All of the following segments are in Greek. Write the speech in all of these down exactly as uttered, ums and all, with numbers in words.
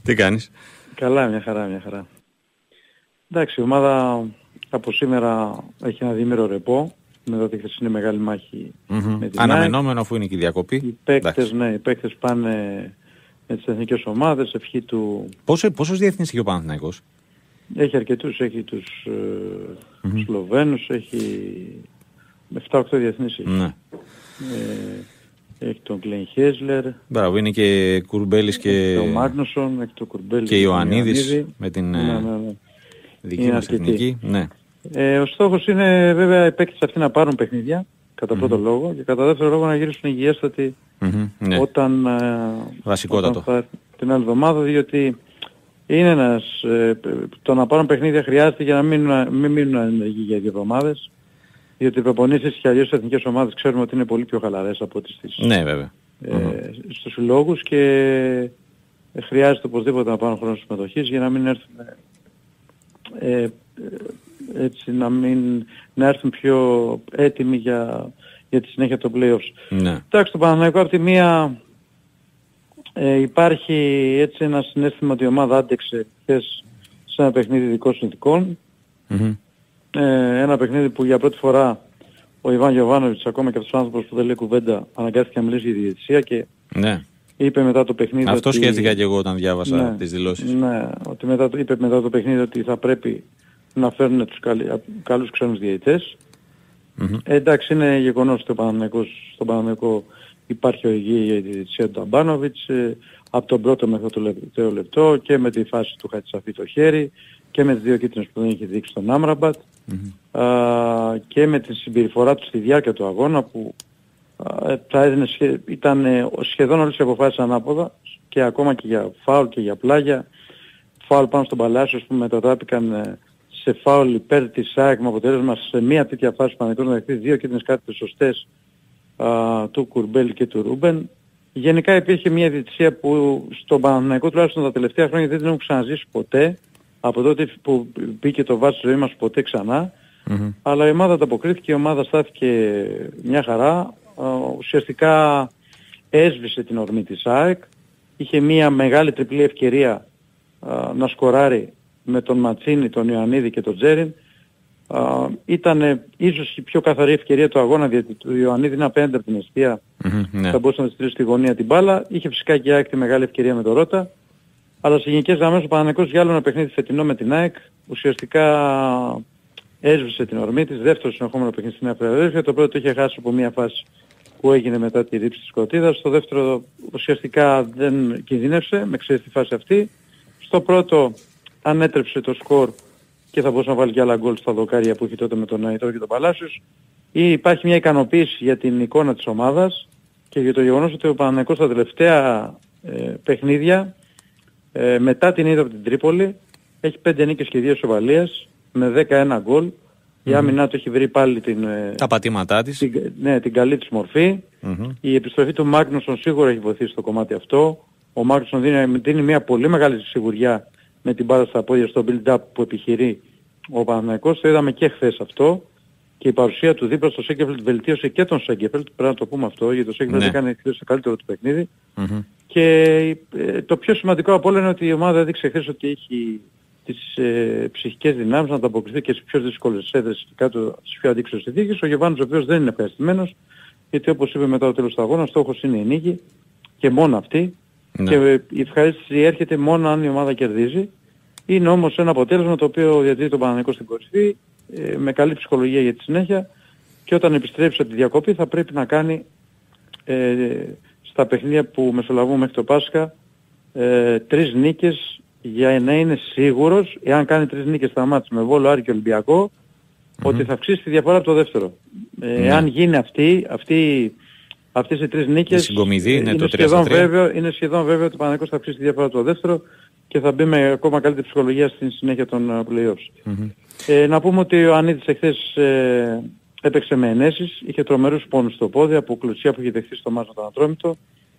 Τι κάνεις? Καλά, μια χαρά, μια χαρά. Εντάξει, η ομάδα από σήμερα έχει ένα διήμερο ρεπό. Μετά τη χθεσινή μεγάλη μάχη mm-hmm. με την Αναμενόμενο αφού είναι και η διακοπή. Οι παίκτες, ναι, οι παίκτες πάνε με τις εθνικές ομάδες, ευχή του... Πόσο, πόσος διεθνείς έχει ο Παναθηναϊκός? Έχει αρκετούς, έχει τους ε, mm-hmm. Σλοβαίνους, έχει επτά οκτώ διεθνείς έχει. Ναι. Ε, έχει τον Κλέιν Χέσλερ. Μπράβο, είναι και Κουρμπέλης και... Έχει τον Μάγνουσον, έχει τον Κουρμπέλη και Ιωαννίδης με την ναι, ναι, ναι. δική είναι μας αρκετή. Εθνική. Ναι. Ε, ο στόχος είναι βέβαια οι παίκτες αυτοί να πάρουν παιχνίδια, κατά mm-hmm. πρώτο λόγο, και κατά δεύτερο λόγο να γυρίσουν υγιέστατοι mm-hmm. ναι. όταν, Βασικότατο. όταν θα, την άλλη εβδομάδα, διότι είναι ένας, ε, το να πάρουν παιχνίδια χρειάζεται για να μην, μην μείνουν ανεργοί για δύο εβδομάδες, διότι οι προπονήσεις και αλλιώς στις εθνικές ομάδες ξέρουμε ότι είναι πολύ πιο χαλαρές από ό,τι στις, ναι, βέβαια. Ε, mm-hmm. στους συλλόγους, και χρειάζεται οπωσδήποτε να πάρουν χρόνο συμμετοχής για να μην έρθουν ε, έτσι να, μην, να έρθουν πιο έτοιμοι για, για τη συνέχεια των play-offs. Ναι. Εντάξει, το Παναθηναϊκό από τη μία ε, υπάρχει έτσι ένα συναίσθημα ότι η ομάδα άντεξε χθες σε ένα παιχνίδι ειδικών συνθηκών. Mm-hmm. Ε, ένα παιχνίδι που για πρώτη φορά ο Ιβάν Γιοβάνοβιτς, ακόμα και αυτός ο άνθρωπος που δεν λέει κουβέντα, αναγκάστηκε να μιλήσει για τη διαιτησία και ναι. είπε μετά το παιχνίδι. Αυτό ότι... σκέφτηκα και εγώ όταν διάβασα ναι, τις δηλώσεις. Ναι, ότι μετά, είπε μετά το παιχνίδι ότι θα πρέπει να φέρουν τους καλ, καλούς ξένους διαιτητές. Mm-hmm. Ε, εντάξει, είναι γεγονός ότι στον Παναθηναϊκό υπάρχει οδηγία για τη διαιτησία του Αμπάνοβιτς ε, από τον πρώτο μέχρι το τελευταίο λεπτό, και με τη φάση του Χατσαφή το χέρι και με τις δύο κίτρινες που δεν είχε δείξει στον Άμραμπατ mm-hmm. α, και με τη συμπεριφορά του στη διάρκεια του αγώνα που α, θα έδινε, ήταν ε, σχεδόν όλες οι αποφάσεις ανάποδα, και ακόμα και για φάουλ και για πλάγια. Φάουλ πάνω στον Παλάσιο που μετατράπηκαν ε, σε φάουλ υπέρ της ΑΕΚ, με αποτέλεσμα σε μία τέτοια φάση Παναθηναϊκός να δεχτεί δύο κίτρινες κάρτες σωστές α, του Κουρμπέλη και του Ρούμπεν. Γενικά υπήρχε μια διαιτησία που στον Παναθηναϊκό τουλάχιστον τα τελευταία χρόνια δεν την έχουν ξαναζήσει ποτέ, από τότε που μπήκε το βάρο στη ζωή μας ποτέ ξανά. Mm-hmm. Αλλά η ομάδα ανταποκρίθηκε, η ομάδα στάθηκε μια χαρά, α, ουσιαστικά έσβησε την ορμή της ΑΕΚ, είχε μια μεγάλη τριπλή ευκαιρία α, να σκοράρει με τον Ματσίνη, τον Ιωαννίδη και τον Τζέριν. Ήταν ίσως η πιο καθαρή ευκαιρία του αγώνα, γιατί ο Ιωαννίδη είναι απέναντι από την αιστεία, mm-hmm, ναι. θα μπορούσε να στείλει στη γωνία την μπάλα. Είχε φυσικά και η ΑΕΚ τη μεγάλη ευκαιρία με τον Ρώτα, αλλά σε γενικές γραμμές ο Παναθηναϊκός για άλλο ένα παιχνίδι φετινό με την ΑΕΚ ουσιαστικά έσβησε την ορμή της. Δεύτερο συνεχόμενο παιχνίδι στην Νέα Φιλαδέλφεια. Το πρώτο το είχε χάσει από μια φάση που έγινε μετά τη ρήψη της Κωτίδας. Στο δεύτερο ουσιαστικά δεν κινδύνευσε, με ξέρει τη φάση αυτή. Στο πρώτο ανέτρεψε το σκορ και θα μπορούσε να βάλει και άλλα γκολ στα δοκάρια που είχε τότε με τον Αϊτόρ και τον Παλάσιος. Ή υπάρχει μια ικανοποίηση για την εικόνα της ομάδας και για το γεγονός ότι ο Παναθηναϊκός στα τελευταία ε, παιχνίδια ε, μετά την ήττα από την Τρίπολη έχει πέντε νίκες και δύο ισοβαλίες με δέκα ένα γκολ. Mm-hmm. Η άμυνά του έχει βρει πάλι την, τα πατήματά της. Την, ναι, την καλή της μορφή. Mm-hmm. Η επιστροφή του Μάγνουσον σίγουρα έχει βοηθήσει το κομμάτι αυτό. Ο Μάγνουσον δίνει, δίνει μια πολύ μεγάλη σιγουριά με την μπάλα στα πόδια στο build-up που επιχειρεί ο Παναθηναϊκός. Το είδαμε και χθες αυτό, και η παρουσία του δίπλα στο Σέγκεφελτ βελτίωσε και τον Σέγκεφελτ, πρέπει να το πούμε αυτό, γιατί το Σέγκεφελτ έκανε χθες το καλύτερο του παιχνίδι. Mm-hmm. Και ε, το πιο σημαντικό από όλα είναι ότι η ομάδα έδειξε χθες ότι έχει τις ε, ψυχικές δυνάμεις να ανταποκριθεί και στις πιο δύσκολες έδρες και κάτω στις πιο αντίξωες συνθήκες. Ο Γιωβάνος ο οποίος δεν είναι ευχαριστημένος, γιατί όπως είπε μετά το τέλος του αγώνα, στόχος είναι η νίκη και μόνο αυτή. Ναι. Και η ευχαρίστηση έρχεται μόνο αν η ομάδα κερδίζει. Είναι όμως ένα αποτέλεσμα το οποίο διατηρεί τον Παναθηναϊκό στην κορυφή, ε, με καλή ψυχολογία για τη συνέχεια, και όταν επιστρέψει από τη διακοπή θα πρέπει να κάνει ε, στα παιχνίδια που μεσολαβούν μέχρι το Πάσχα ε, τρεις νίκες για να είναι σίγουρος, εάν κάνει τρεις νίκες στα μάτς με Βόλο, Άρη και Ολυμπιακό, mm-hmm. ότι θα αυξήσει τη διαφορά από το δεύτερο. Ε, mm-hmm. Εάν γίνει αυτή, αυτή αυτές οι τρεις νίκες, είναι, είναι, το σχεδόν βέβαιο, είναι σχεδόν βέβαιο ότι ο Παναθηναϊκός θα αυξήσει τη διαφορά από το δεύτερο και θα μπει με ακόμα καλύτερη ψυχολογία στην συνέχεια των play-offs. Mm-hmm. Ε, να πούμε ότι ο Ανίτης εχθές ε, έπαιξε με ενέσεις, είχε τρομερούς πόνους στο πόδι από κλωτσιά που είχε δεχθεί στο μάτς με τον Ατρόμητο.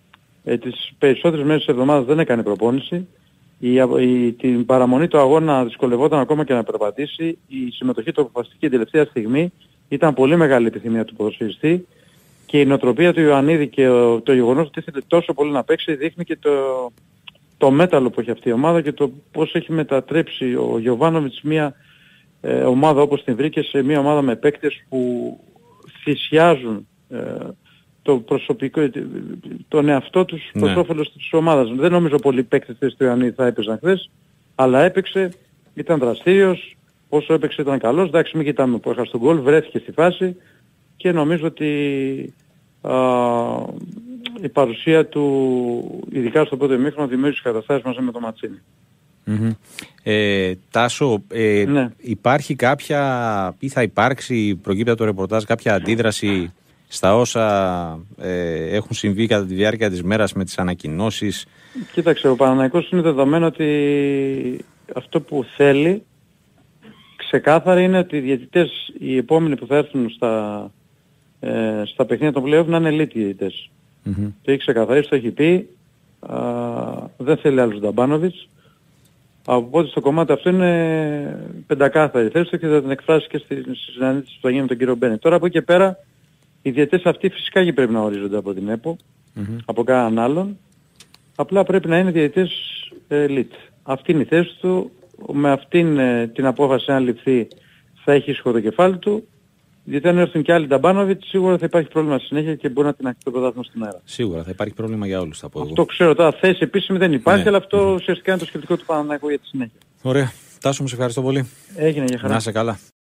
Ε, τις περισσότερες μέρες της εβδομάδας δεν έκανε προπόνηση. Η, η, την παραμονή του αγώνα δυσκολευόταν ακόμα και να περπατήσει. Η συμμετοχή του αποφασιστική τελευταία στιγμή ήταν πολύ μεγάλη επιθυμία του ποδοσφαιριστή, και η νοοτροπία του Ιωαννίδη και ο, το γεγονός ότι ήθελε τόσο πολύ να παίξει δείχνει και το, το μέταλλο που έχει αυτή η ομάδα και το πώς έχει μετατρέψει ο Γιοβάνοβιτς μια ε, ομάδα όπως την βρήκε σε μια ομάδα με παίκτες που θυσιάζουν ε, το προσωπικό, τον εαυτό τους προς Ναι. όφελος της ομάδας. Δεν νομίζω πολλοί παίκτες της του Ιωαννίδη θα έπαιζαν χθες, αλλά έπαιξε, ήταν δραστήριος, όσο έπαιξε ήταν καλός. Εντάξει, μην κοιτάμε που έχασε τον γκολ, βρέθηκε στη φάση και νομίζω ότι α, η παρουσία του, ειδικά στο πρώτο ημίχρονο, δημιούργησε καταστάσεις μαζί με τον Ματσίνη. Mm-hmm. Ε, Τάσο, ε, Ναι. υπάρχει κάποια ή θα υπάρξει, προκύπτει από το ρεπορτάζ, κάποια αντίδραση στα όσα ε, έχουν συμβεί κατά τη διάρκεια της μέρας με τις ανακοινώσεις? Κοίταξε, ο Παναθηναϊκός είναι δεδομένο ότι αυτό που θέλει ξεκάθαρα είναι ότι οι διαιτητές, οι επόμενοι που θα έρθουν στα, ε, στα παιχνίδια των play-off να είναι elite διαιτητές. Mm-hmm. Το έχει ξεκαθαρίσει, το έχει πει, α, δεν θέλει άλλους Νταμπάνοβιτς. Οπότε στο κομμάτι αυτό είναι πεντακάθαρη θέση του και θα την εκφράσει και στη συνάντηση που θα γίνει με τον κύριο Μπένι. Τώρα από εκεί και πέρα οι διαιτητές αυτοί φυσικά και πρέπει να ορίζονται από την ΕΠΟ, Mm-hmm. από κανέναν άλλον. Απλά πρέπει να είναι διαιτητές elite. Αυτή είναι η θέση του. Με αυτήν ε, την απόφαση αν ληφθεί θα έχει ήσυχο το κεφάλι του. Γιατί αν έρθουν και άλλοι Νταμπάνοβιτς σίγουρα θα υπάρχει πρόβλημα στη συνέχεια και μπορεί να την ακτεί το πρωτάθλημα στην αέρα. Σίγουρα θα υπάρχει πρόβλημα για όλους, θα πω εγώ. Αυτό ξέρω τώρα, θέση επίσημη δεν υπάρχει, Ναι. αλλά αυτό ουσιαστικά είναι το σκεπτικό του Παναθηναϊκού για τη συνέχεια. Ωραία. Τάσο, μου σε ευχαριστώ πολύ. Έγινε, για χαρά. Να είσαι καλά.